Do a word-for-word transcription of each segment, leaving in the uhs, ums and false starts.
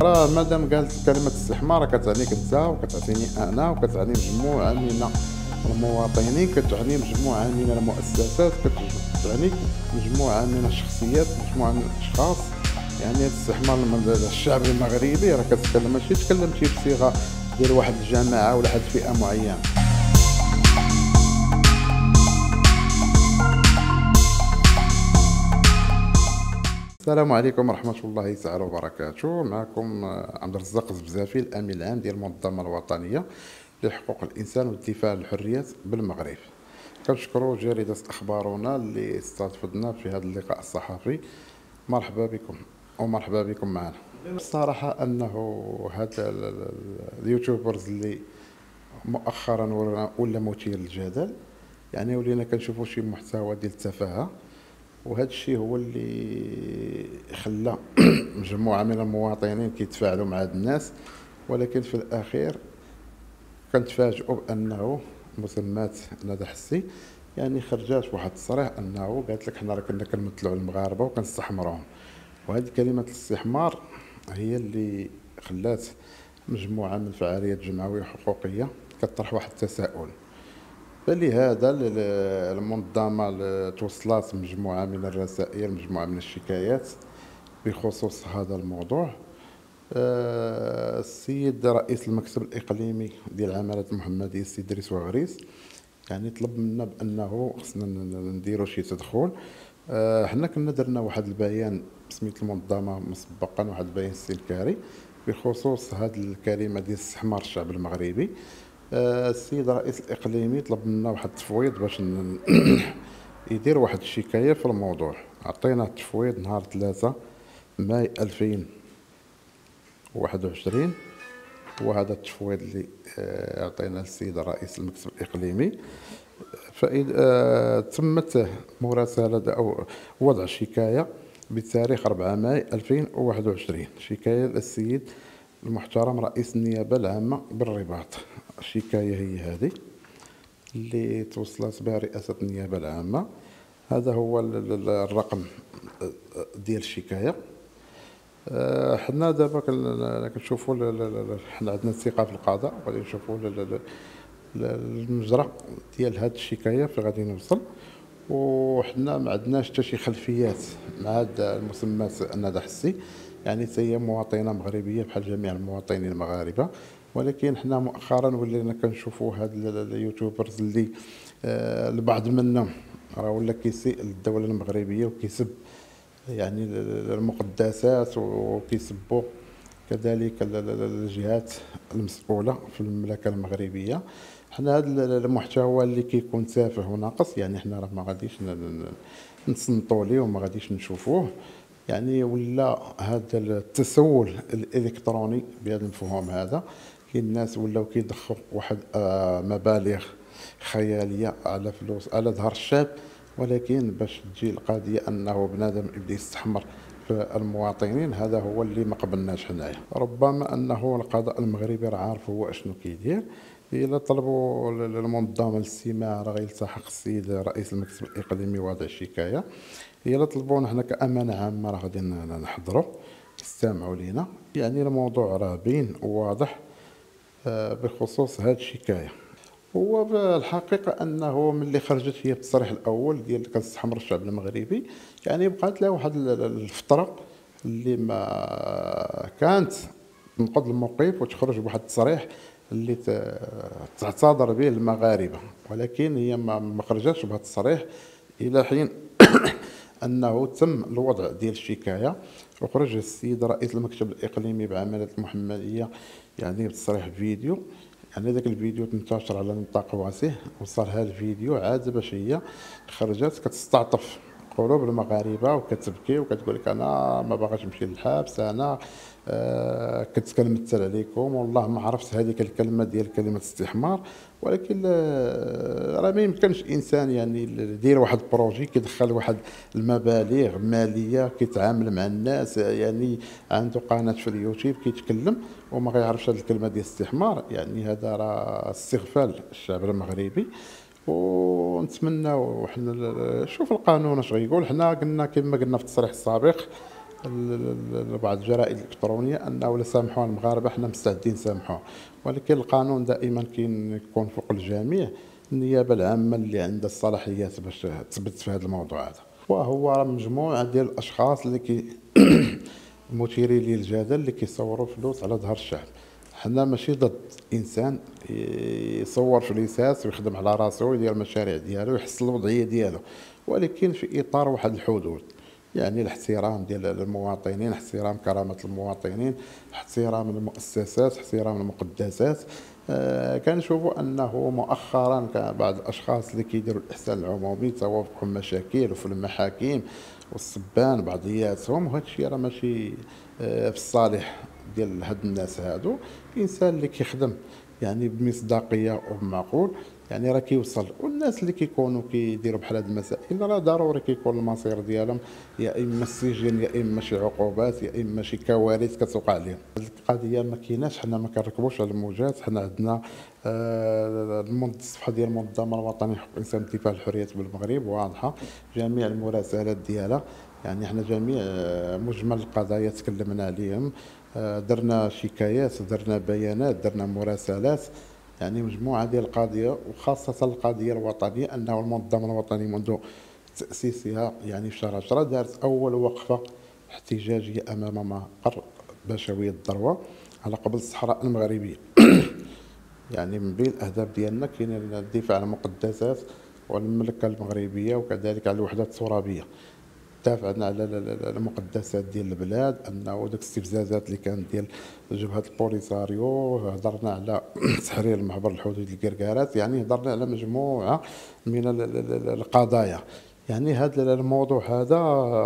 راه مادام قالت كلمة استحمار راه كتعنيك انت وكتعنيني انا وكتعني مجموعة من المواطنين، كتعني مجموعة من المؤسسات، كتعني مجموعة من الشخصيات، مجموعة من الاشخاص. يعني هاد الاستحمار من الشعب المغربي راه كتكلم ماشي تكلمتي بصيغة ديال واحد الجماعة ولا واحد الفئة معينة. السلام عليكم ورحمة الله تعالى وبركاته. معكم آه، عبد الرزاق الزبزافي، الأمين العام ديال المنظمة الوطنية لحقوق الإنسان والدفاع عن الحريات بالمغرب. كنشكروا جريدة أخبارنا اللي استضفتنا في هذا اللقاء الصحفي. مرحبا بكم ومرحبا بكم معنا. الصراحة أنه هاد ال- ال- اليوتيوبرز اللي مؤخرا ولا ولا مثير للجدل، يعني ولينا كنشوفوا شي محتوى ديال التفاهة، وهذا الشيء هو اللي خلى مجموعة من المواطنين كيتفاعلوا مع هاد الناس. ولكن في الأخير كنتفاجئوا بأنه مسمات ندى حسي يعني خرجات بواحد التصريح أنه قالت لك حنا راه كنا كنمثلوا على المغاربة وكنستحمروهم. وهذه كلمة الاستحمار هي اللي خلات مجموعة من الفعاليات الجمعوية الحقوقية كتطرح واحد التساؤل. فلهذا ال- المنظمة ل- توصلت مجموعة من الرسائل، مجموعة من الشكايات بخصوص هذا الموضوع. آه، السيد رئيس المكتب الإقليمي ديال العمالة المحمدية السيد دريس وغريس يعني طلب منا بأنه خصنا ن- نديروا شي تدخل. آه، حنا كنا درنا واحد البيان بسميت المنظمة مسبقا، واحد البيان استنكاري بخصوص هذه الكلمة ديال استحمار الشعب المغربي. آه، السيد رئيس الإقليمي طلب منا واحد التفويض باش ن- يدير واحد الشكاية في الموضوع. عطينا التفويض نهار ثلاثة ماي ألفين وواحد وعشرين، وهذا التفويض اللي آه، عطينا للسيد رئيس المكتب الإقليمي. فإذا آه، تمت مراسلة أو وضع شكاية بتاريخ أربعة ماي ألفين وواحد وعشرين، شكاية للسيد المحترم رئيس النيابة العامة بالرباط. الشكاية هي هذه اللي توصلت بها رئاسة النيابة العامة. هذا هو ال- ال- الرقم ديال الشكاية. آه، حنا دابا كن- كنشوفوا ال- ال- ال- حنا عندنا الثقة في القضاء، وغادي نشوفوا ال- ال- ال- المجرى ديال هاد الشكاية في غادي نوصل. وحنا ما عندناش حتى شي خلفيات مع هاد المسمات ندى حسي، يعني حتى هي مواطنة مغربية بحال جميع المواطنين المغاربة. ولكن حنا مؤخرا ولينا كنشوفوا هاد ال- ال- اليوتيوبرز اللي آه، البعض منهم راه ولا كيسيء للدولة المغربية وكيسب يعني ال- ال- المقدسات، وكيسبوا كذلك ال- ال- الجهات المسؤولة في المملكة المغربية. حنا هذا ال- المحتوى اللي كيكون تافه وناقص يعني حنا راه ما غاديش ن- ن- نتصنتوا ليه وما غاديش نشوفوه. يعني ولا هذا التسول الالكتروني بهذا المفهوم هذا، كاين الناس ولاو كيضخوا واحد آه، مبالغ خياليه على فلوس على ظهر الشعب. ولكن باش تجي القضيه انه بنادم يبدا يستحمر في المواطنين، هذا هو اللي ما قبلناش حنايا. ربما انه القضاء المغربي راه عارف هو اشنو كيدير. الا طلبوا للمنظمه الاستماع راه غيلتحق السيد رئيس المكتب الاقليمي وضع الشكايه. الا طلبونا حنا كامانه عامه راه غادي نحضروا استمعوا لينا. يعني الموضوع راه باين وواضح آه، بخصوص هذه الشكايه. هو بالحقيقة أنه ملي خرجت هي التصريح الأول ديال كنستحمر الشعب المغربي، يعني بقات لها واحد ال- ال- الفترة اللي ما كانت تنقض الموقف وتخرج بواحد التصريح اللي ت- تعتذر به المغاربة. ولكن هي ما ما خرجتش بهذا التصريح إلى حين أنه تم الوضع ديال الشكاية، وخرج السيد رئيس المكتب الإقليمي بعمالة المحمدية يعني بتصريح فيديو. يعني ذاك الفيديو انتشر على نطاق واسع، وصلها الفيديو عاد باش هي خرجت كتستعطف قلوب المغاربه وكتبكي وكتقول لك انا ما باغاش نمشي للحبس، انا آه كنت كنمثل عليكم، والله ما عرفت هذيك الكلمه ديال كلمه استحمار. ولكن آه راه ما يمكنش انسان يعني يدير واحد البروجي كيدخل واحد المبالغ ماليه كيتعامل مع الناس، يعني عنده قناه في اليوتيوب كيتكلم وما غيعرفش هذه الكلمه ديال الاستحمار. يعني هذا راه استغفال الشعب المغربي. ونتمنى وحنا شوف القانون اش غيقول. حنا قلنا كما قلنا في التصريح السابق بعض الجرائد الإلكترونية أنه لا سامحوها المغاربة حنا مستعدين نسامحوها، ولكن القانون دائما كاين يكون فوق الجميع. النيابة العامة اللي عندها الصلاحيات باش تثبت في هذا الموضوع هذا، وهو راه مجموعة ديال الأشخاص اللي كي مثيرين للجدل اللي كيصوروا فلوس على ظهر الشعب. حنا ماشي ضد انسان يصور فلوسات ويخدم على راسو ويدير المشاريع ديالو ويحسن الوضعيه ديالو، ولكن في اطار واحد الحدود، يعني الاحترام ديال المواطنين، احترام كرامه المواطنين، احترام المؤسسات، احترام المقدسات. آه كنشوفوا انه مؤخرا بعض الاشخاص اللي كيديروا الاحسان العمومي توافقهم مشاكل وفي المحاكم والسبان بعضياتهم، وهذا الشيء راه ماشي آه في الصالح ديال هاد الناس هادو. الانسان اللي كيخدم يعني بمصداقيه وبمعقول يعني راه كيوصل، والناس اللي كيكونوا كيديروا بحال هاد المسائل راه ضروري كيكون المصير ديالهم يا اما السجن يا اما شي عقوبات يا اما شي كوارث كتوقع عليهم. هاد القضيه ما كايناش، حنا ما كنركبوش على الموجات. حنا عندنا آه الصفحه ديال المنظمه الوطنيه لحقوق الانسان والدفاع عن الحريات بالمغرب واضحه جميع المراسلات ديالها، يعني حنا جميع آه مجمل القضايا تكلمنا عليهم، آه درنا شكايات، درنا بيانات، درنا مراسلات، يعني مجموعة ديال القضايا، وخاصة القضية الوطنية أنه المنظمة الوطنية منذ تأسيسها يعني في شهر عشرة دارت أول وقفة احتجاجية أمام مقر بشوية الذروة على قبل الصحراء المغربية. يعني من بين الأهداف ديالنا كاين الدفاع عن المقدسات والمملكة المغربية وكذلك على الوحدة الترابية. دافعنا على المقدسات ديال البلاد، انه داك الاستفزازات اللي كانت ديال جبهه البوليساريو، هضرنا على تحرير المحبر الحدود الكركارات، يعني هضرنا على مجموعه من القضايا. يعني هذا الموضوع هذا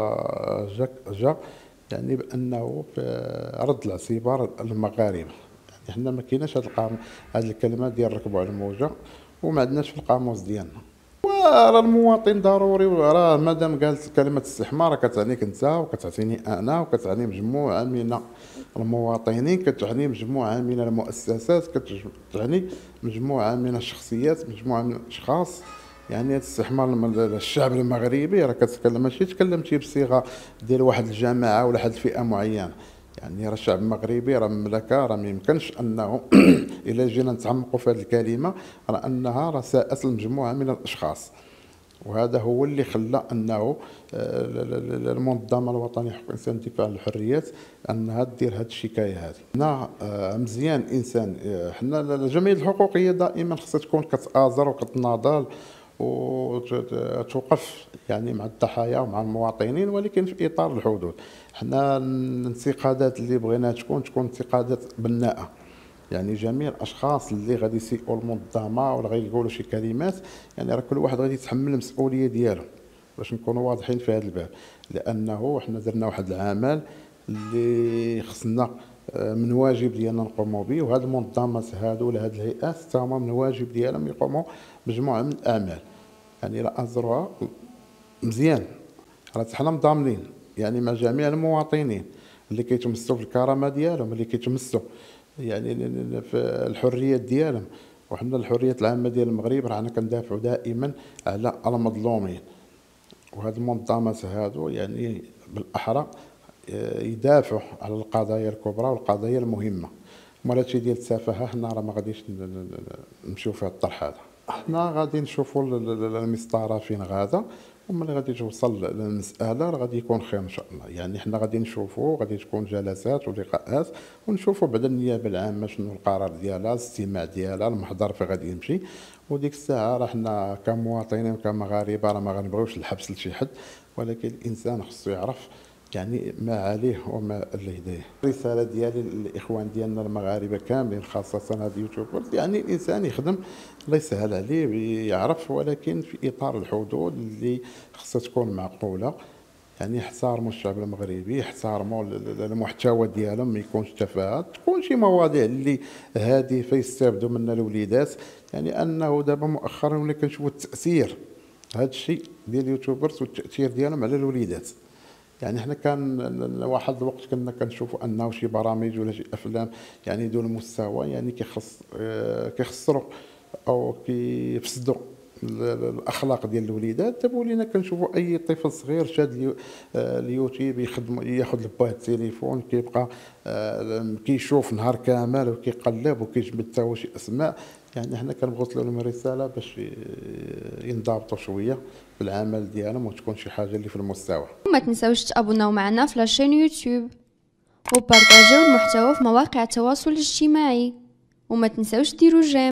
جا جا يعني بانه في رد الاعتبار المغاربه، يعني حنا ما كايناش هذه القام هذه الكلمه ديال ركبوا على الموجه وما عندناش في القاموس ديالنا. راه المواطن ضروري، راه مادام قالت كلمه استحمار كتعنيك انت وكتعنيني انا وكتعني مجموعه من المواطنين، كتعني مجموعه من المؤسسات، كتعني مجموعه من الشخصيات، مجموعه من الاشخاص. يعني هذا استحمار الشعب المغربي راه كتكلم ماشي تكلمتي بصيغه ديال واحد الجماعه ولا واحد الفئه معينه، يعني راه الشعب المغربي راه مملكه، راه ما يمكنش انه الا جينا نتعمقوا في هذه الكلمه راه انها راه ساءت لمجموعه من الاشخاص. وهذا هو اللي خلى انه المنظمه الوطنيه لحقوق الانسان والدفاع عن الحريات انها دير هذه الشكايه هذه. حنا مزيان الانسان، حنا الجمعيات الحقوقيه دائما خصها تكون كتآزر وكتناضل وتوقف يعني مع الضحايا ومع المواطنين، ولكن في اطار الحدود. حنا الانتقادات اللي بغينا تكون تكون انتقادات بناءه، يعني جميع الاشخاص اللي غادي يسيئوا المنظمه ولا غادي يقولوا شي كلمات، يعني راه كل واحد غادي يتحمل المسؤوليه ديالو، باش نكونوا واضحين في هذا الباب. لانه حنا درنا واحد العمل اللي خصنا من واجب ديالنا نقوموا به، وهاد المنظمات هادو ولا هاد الهيئات حتى هما من واجب ديالهم يقوموا بمجموعه من الاعمال، يعني لا ازروها مزيان. راه حنا مضامنين يعني مع جميع المواطنين اللي كيتمسوا في الكرامه ديالهم، اللي كيتمسوا يعني في الحريات ديالهم. وحنا الحريات العامه ديال المغرب رانا كندافعوا دائما على المظلومين، وهاد المنظمات هادو يعني بالاحرى يدافعوا على القضايا الكبرى والقضايا المهمه. مال هادشي ديال التفاهه حنا راه ما غاديش نمشيو في هاد الطرح هذا. حنا غادي نشوفوا المسطره فين غادا، وملي غادي توصل المساله راه غادي يكون خير ان شاء الله. يعني حنا غادي نشوفوا، غادي تكون جلسات ولقاءات ونشوفوا بعد النيابه العامه شنو القرار ديالها، الاستماع ديالها، المحضر فين غادي يمشي. وديك الساعه راه حنا كمواطنين وكمغاربه راه ما غنبغيوش الحبس لشي حد، ولكن الانسان خصو يعرف يعني ما عليه وما لديه. الرساله ديالي للاخوان ديالنا المغاربه كاملين خاصه هاد اليوتيوبرز، يعني الانسان يخدم الله يسهل عليه يعرف، ولكن في اطار الحدود اللي خصها تكون معقوله. يعني يحترموا الشعب المغربي، يحترموا المحتوى ديالهم، ما يكونش تفاهات، تكون شي مواضيع اللي هادفه يستافدوا منها الوليدات. يعني انه دابا مؤخرا ولا كنشوفوا التاثير هذا الشيء ديال اليوتيوبرز والتاثير ديالهم على الوليدات. يعني حنا كان واحد الوقت كنا كنشوفوا انه شي برامج ولا شي افلام يعني دون المستوى يعني كيخص كيخسروا او كيفسدوا ال- ال- الاخلاق ديال الوليدات. دابا ولينا كنشوفوا اي طفل صغير شاد اليو- آه، اليوتيوب يخدم ياخذ لباه التليفون كيبقى آه، كيشوف نهار كامل وكيقلب وكيجبد حتى هو شي اسماء. يعني حنا كنبغيو لهم رساله باش ي- ينضبطوا شويه في العمل ديالهم وتكون شي حاجه اللي في المستوى. وما تنساوش تابوناو معنا في لاشين يوتيوب وبارطاجيو المحتوى في مواقع التواصل الاجتماعي، وما تنساوش ديروا جيم.